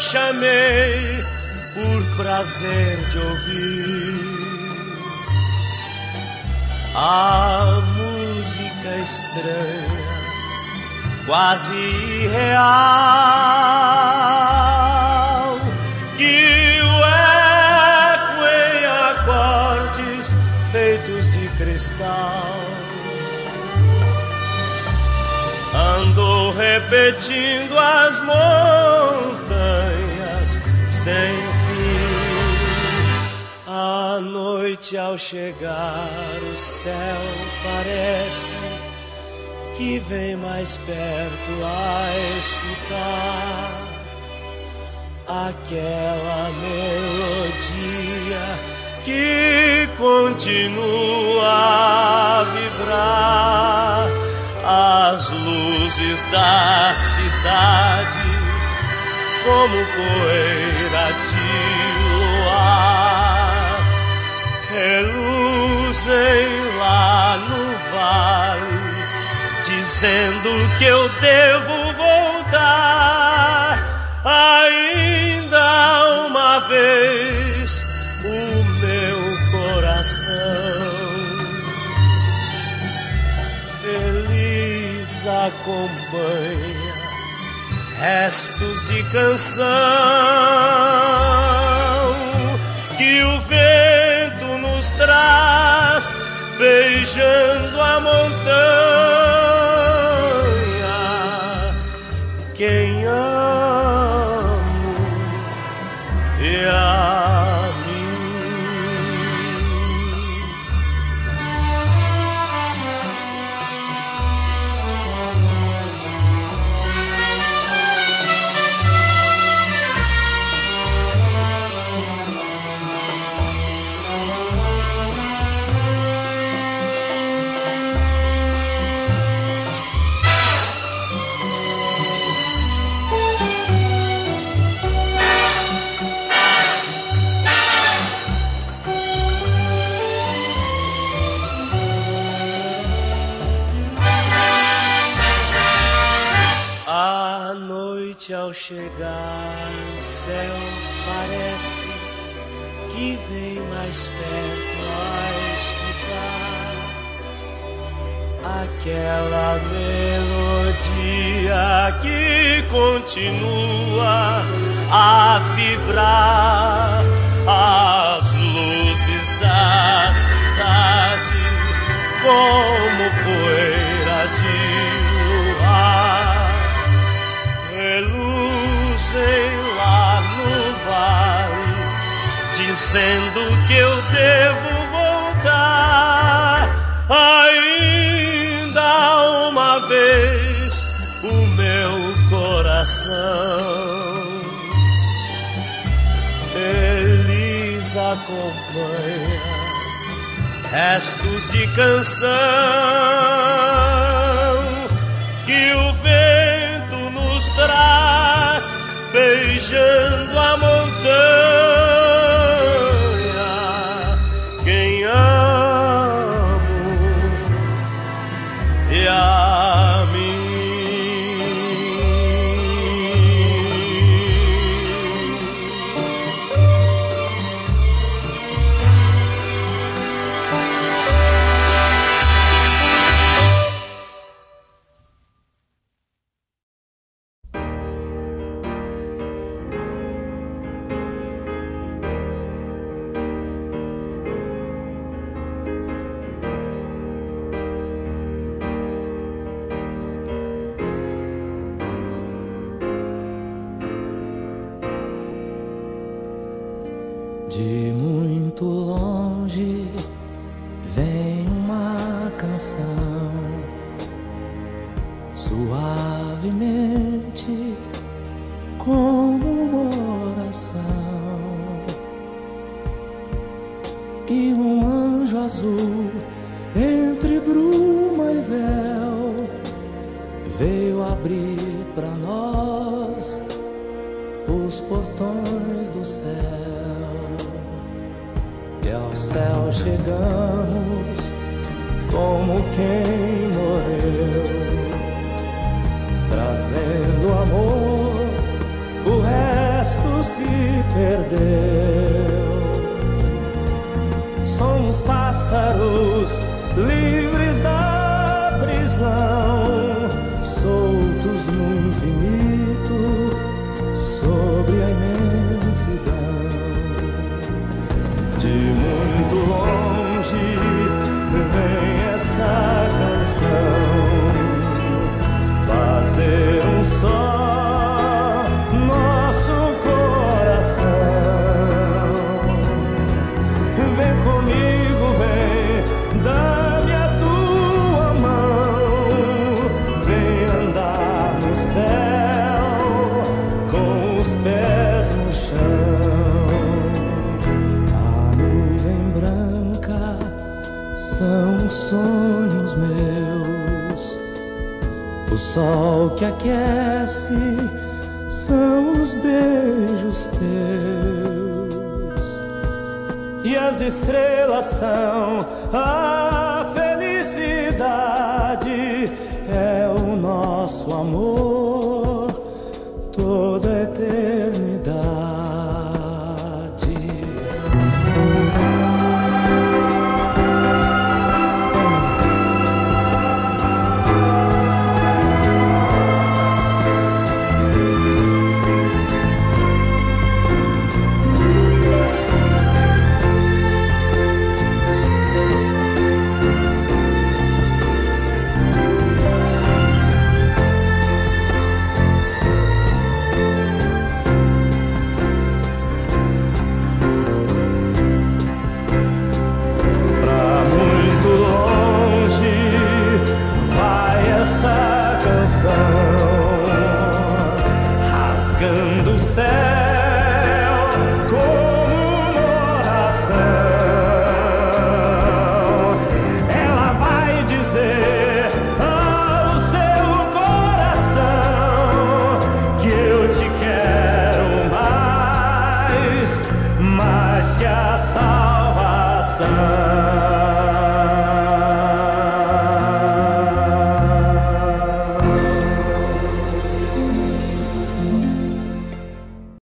chamei por prazer de ouvir a música estranha, quase irreal, que o eco em acordes feitos de cristal andou repetindo as montanhas sem fim. À noite ao chegar o céu parece que vem mais perto a escutar aquela melodia que continua a vibrar. As luzes da cidade, como poeira de luar, reluzem lá no vale, dizendo que eu devo voltar ainda uma vez o meu coração feliz acompanha restos de canção que o vento nos traz, beijando a montanha. Quem amo e a mim. Ao chegar o céu parece que vem mais perto a escutar aquela melodia que continua a vibrar. As luzes da cidade, como poeira de luar, reluzem lá no vale, dizendo que eu devo voltar ainda uma vez o meu coração feliz acompanha restos de canção que o vento nos traz, beijando a montanha. Quem amo e a mim. De muito longe vem uma canção, suavemente como uma oração, e um anjo azul entre bruma e véu veio abrir para nós os portões do céu. E ao céu chegamos como quem morreu, trazendo amor, o resto se perdeu. Somos pássaros livres da prisão, soltos no infinito, sobre a imensidão. De muito longe vem essa canção, fazer um só nosso coração. Vem comigo, vem, dá-me a tua mão, vem andar no céu com os pés no chão. A nuvem branca são os sonhos meus, o sol que aquece são os beijos teus, e as estrelas são a felicidade, é o nosso amor, toda a eternidade. Rasgando o céu como uma oração, ela vai dizer ao seu coração que eu te quero mais que a salvação.